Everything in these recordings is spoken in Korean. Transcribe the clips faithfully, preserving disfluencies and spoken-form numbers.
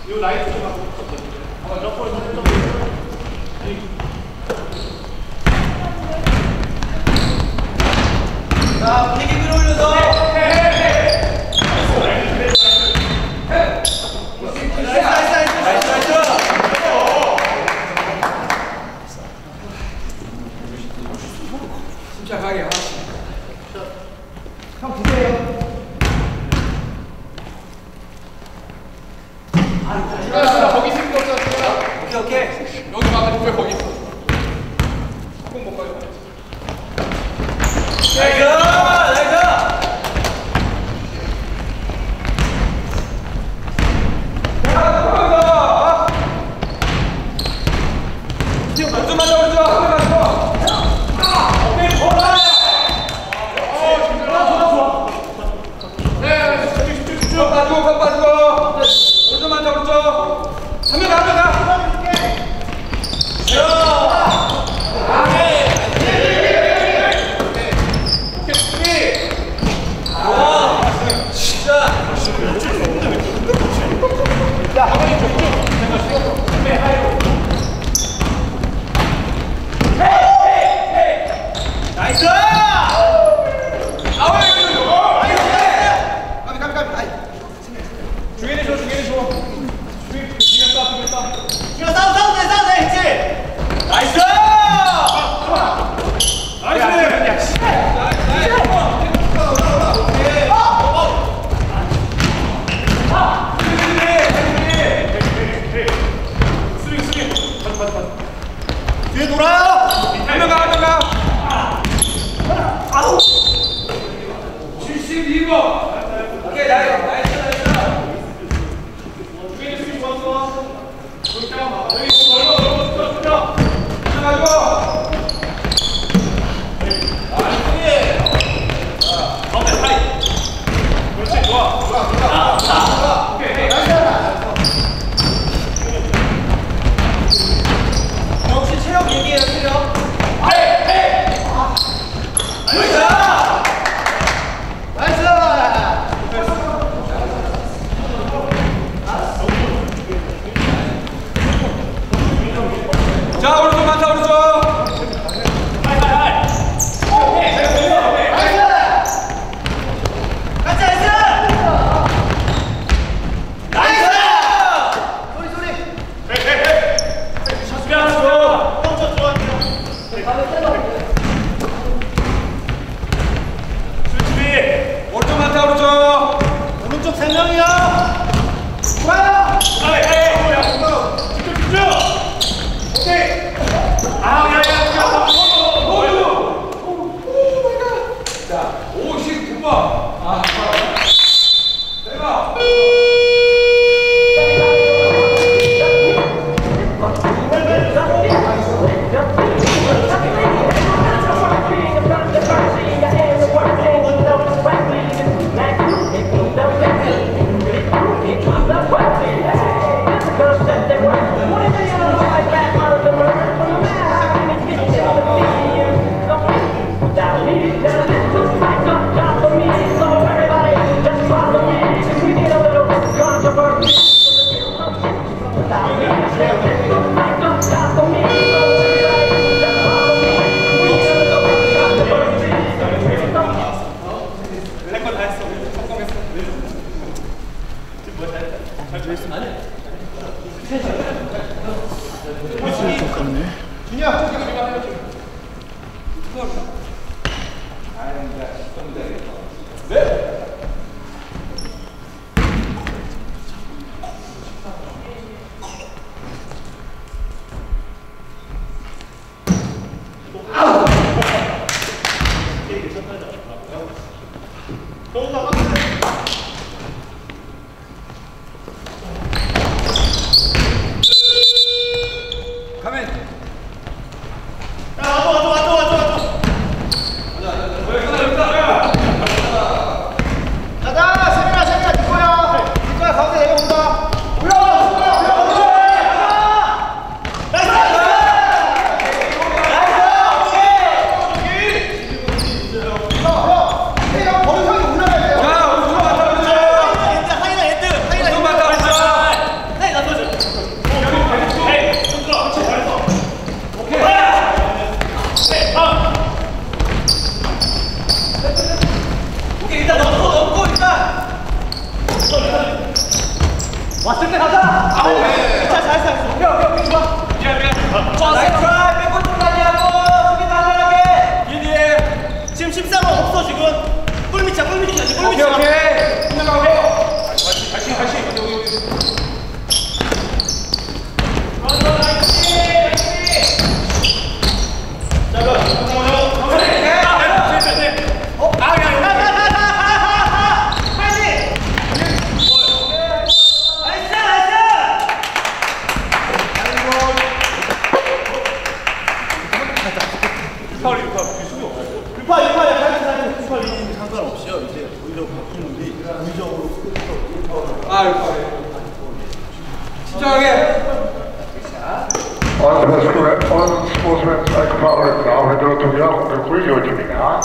요 라이트 좀 하고. 어, 점프, 점프, 점프. 자, 분위기 끌어올려서. 침착하게 하나씩. 형 보세요. 아, 거기 있을 거 없잖아. 오케이 오케이. 여기 막아주고 왜 거기 있어? 꼭 못 가요. 나이스! 나이스! 왼쪽만 더 오른쪽! 한 번만 더! 오케이, 보라! 어, 진짜 좋아, 좋아. 네, 집중, 집중, 집중. 턱 빠지고, 턱 빠지고! 오른쪽만 더 오른쪽! 한 명 가, 한 명 가! 나이스! 아우! 까비 까비 까비! 중현이 줘, 중현이 줘. 중현, 중현 싸, 중현 싸. 이거 싸움 싸움 돼 싸움 돼 했지? 나이스! 나이스! 스윙, 스윙. 가자, 가자, 가자. 뒤에 돌아요! 한 명 가, 한 명 가! 아우! 칠십이 번. 오케이, 나이스, 나이스, 나이스! 중현이 스윙 좋았어. 그렇게 하면 여기 넓어, 넓어, 넓어, 넓어. 가지고! 가운데 타이. 그렇지, 좋아. 좋아, 좋아. 좋아. 오케이, 역시 체력 얘기해요, 체력. 헤이, 헤이. 나이스! 나이스! 자, 오른쪽 많다, 오른쪽! 하이, 하이, 하이. 오케이, 오케이. 나이스! 같이 나이스! 나이스! 소리, 소리! 헤이, 헤이, 헤이. 수비 하나 줘. 멈춰, 들어갈게요. 수비. 오른쪽 많다, 오른쪽! 오른쪽 세 명이야! 좋아요! 헤이, 헤이. 뭐야, 집중, 집중. 오케이. 아, 야, 야, 야. 자, 오십구 번! 아, 내가! 가면 왔을 때 가자. 아, 네. 자, 잘했어. 오케이, 오케이, 오케이, 좋아. 미안, 미안. 좋아, 나이스 트라이. 백골 좀 많이 하고 수비 단단하게. 이디에 지금 십삼 번 없어 지금. 꿀밑이야, 꿀밑이야, 지금 꿀밑이야. 오케이, 오케이. 끝나가고. 다시 다시 다시 여기 여기 여기. Unsportsmanlike förut av Drottninggatan skiljeutbildningar.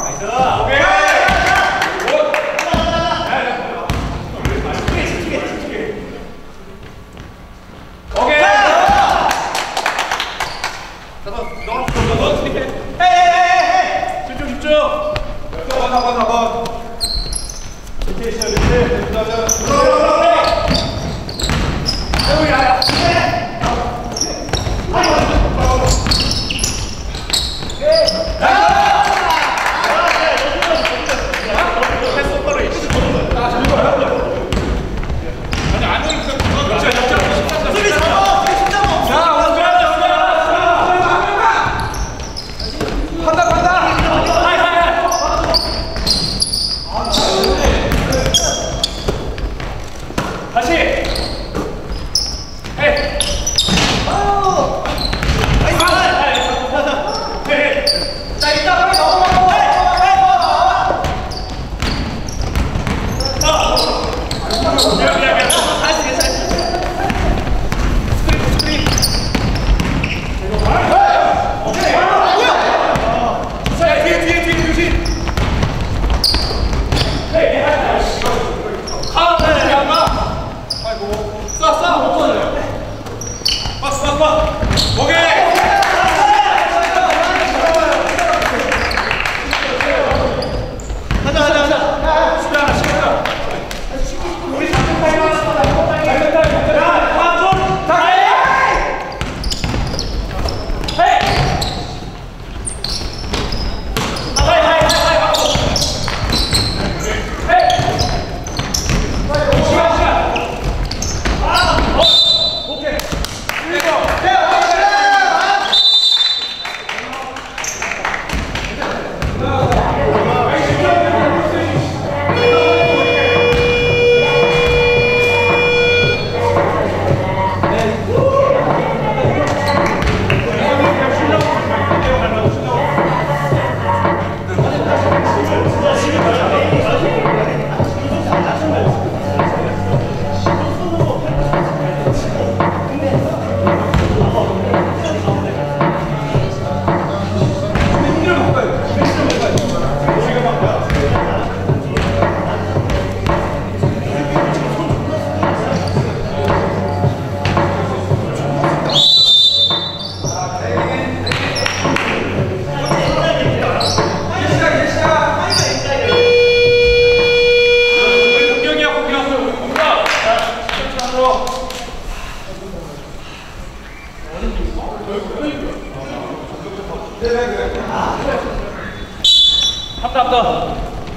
합다 합다.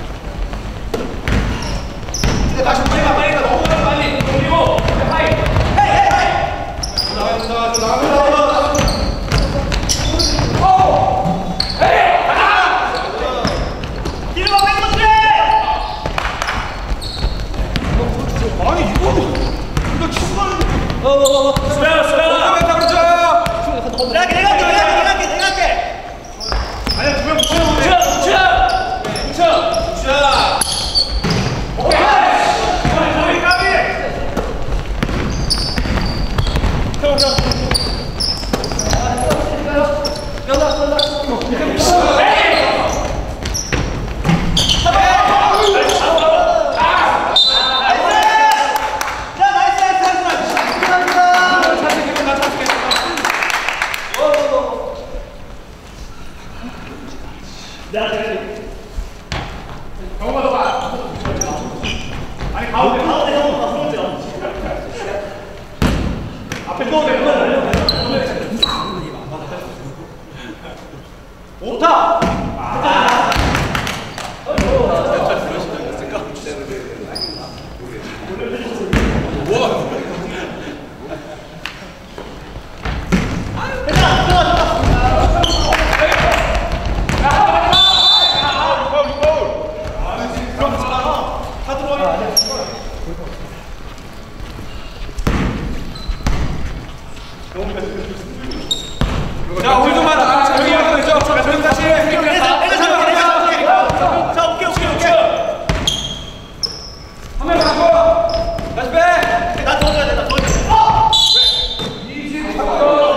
근데 다시 빨리 가 빨리 가 너무 빨리 그리고 하이 헤이 헤이 헤이 나간다 나간다 오 헤이 가자 뒤로 뺏어줘 아니 이거 이거 치수하는데 어어어 수비야 수비야 수비야 그렇죠 내가 내가 할게 내가 할게 내가 할게 내가 할게 아니야 두명 붙여 붙여 붙여 붙여 오케이 오케이 까비 형 형 어 이거 이거 오타. 아. 자, 우리 좀 봐라. 저기 하고 있죠. 저기 다시. 내가 잡게, 내가 잡게. 자, 오케이, 오케이, 오케이. 한 명 잡고. 다시 빼. 나 더 줘야 돼, 나 더 줘야 돼. 어! 이십 초.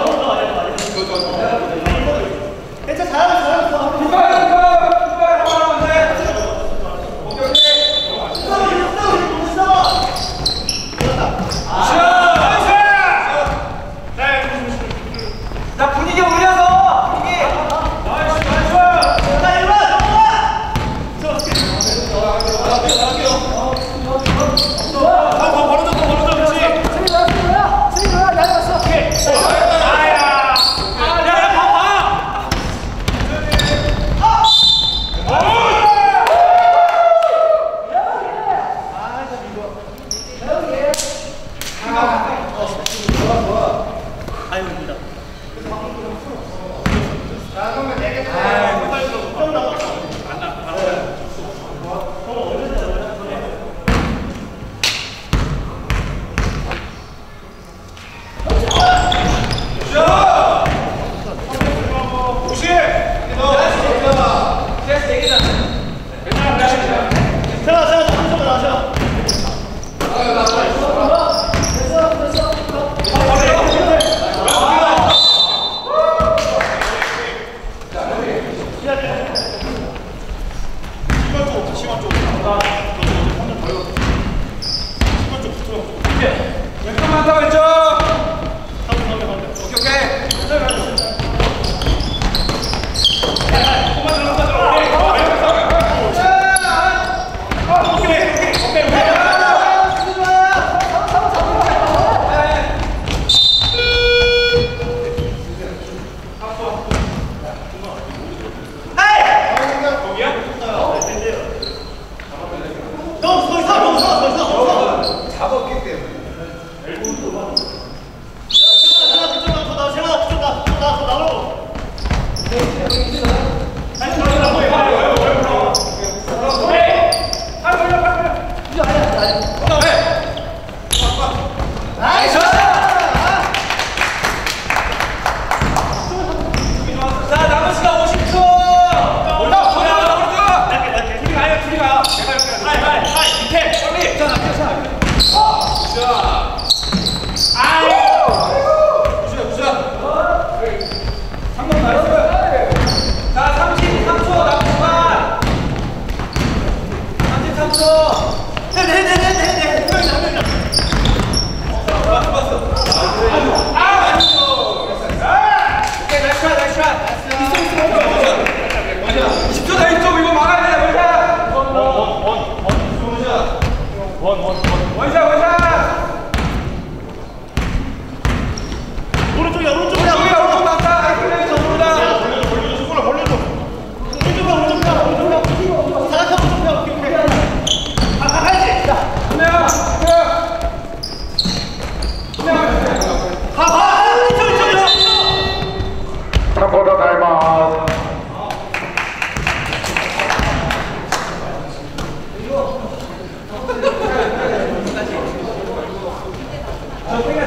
괜찮아, 잘하고, 잘하고. 이거, 이거, 이거 하면 돼. 오케이, 오케이. 자, 분위기 올려서 분위기. 나이스, 나이스. 자, 일로 와, 일로 와. 더 벌어져, 더 벌어져, 그렇지. 승리 나왔어, 뭐야? 승리 뭐야? 나 나왔어. 오케이. 아야. 아, 야, 야, 봐. 아유, 입니다. 자, 그러면 내게 좀 남았어. 안 나, 안 나. 왼쪽 많다, 왼쪽. 오케이, 오케이. 삼보다 닮아. 저